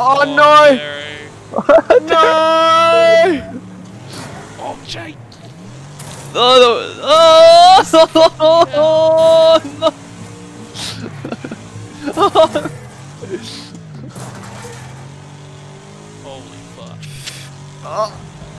Oh no! Jerry. No! Oh, Jake. Oh no! Oh no! Holy fuck. Oh.